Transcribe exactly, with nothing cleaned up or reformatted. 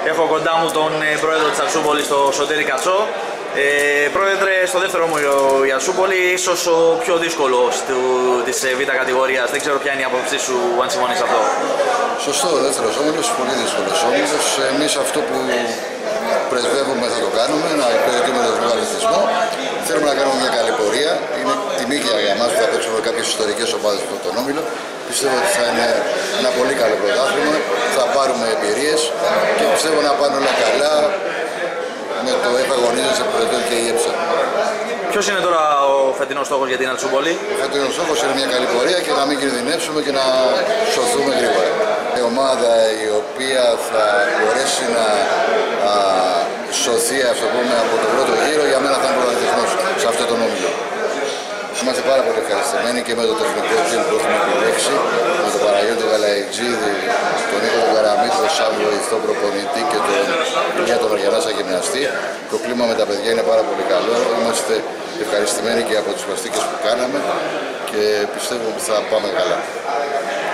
Έχω κοντά μου τον πρόεδρο της Αρσούπολης, τον Σωτήρη Κατσό. Ε, πρόεδρε, στο δεύτερο όμιλο η Αρσούπολη ίσως ο πιο δύσκολος του, της Β' κατηγορίας. Δεν ξέρω ποια είναι η άποψή σου, αν συμφωνείς αυτό. Σωστό, ο δεύτερος όμιλος, πολύ δύσκολος όμιλος. Εμείς αυτό που πρεσβεύουμε θα το κάνουμε, να υπηρετούμε τον μεγαλυθισμό. Θέλουμε να κάνουμε μια καλή πορεία. Είναι τιμή για εμάς που θα παίξουμε κάποιες ιστορικές ομάδες από τον όμιλο. Πιστεύω ότι θα είναι ένα πολύ καλό πρωτάθλημα, θα πάρουμε εμπειρίες και πιστεύω να πάνε όλα καλά με το επαγωνίζεσαι από το και η ΕΨΑ. Ποιος είναι τώρα ο φετινός στόχος για την Αρσούπολη? Ο φετινός στόχος είναι μια καλή πορεία και να μην κινδυνεύσουμε και να σωθούμε γρήγορα. Η ομάδα η οποία θα μπορέσει να α, σωθεί αυτό πούμε, από τον πρώτο γύρο, για μένα θα είναι πρωταθλητισμός σε αυτό τον όμιλο. Είμαστε πάρα πολύ ευχαριστημένοι και με το τεχνικό team που έχουμε επιλέξει, με τον Παναγιώτη τον Γαλαϊτζίδη, τον Νίκο τον Καραμίτρο σαν βοηθό προπονητή και τον Ηλία τον Βαριανά σαν γυμναστή. Το κλίμα με τα παιδιά είναι πάρα πολύ καλό. Είμαστε ευχαριστημένοι και από τις πλαστικές που κάναμε και πιστεύω ότι θα πάμε καλά.